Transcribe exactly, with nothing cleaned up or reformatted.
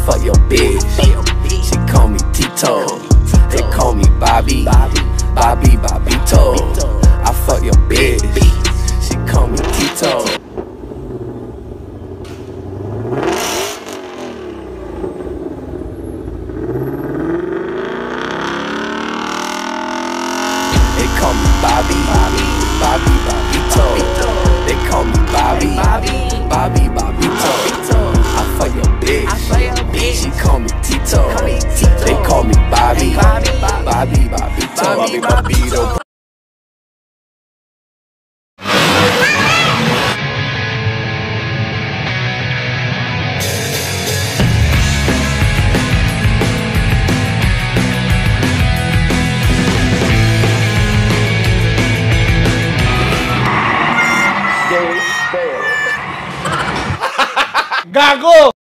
fuck your bitch. She call me Tito. They call me Bobby. Bobby, Bobito. I fuck your bitch. She call me Tito. They call me Bobby. Bobby, Bobito. They call me Bobby. Bobby, Bobito. I fuck your bitch. She call me Tito. They call me Bobby. Bobby, Bobito. Bobby, Bobito. Gago!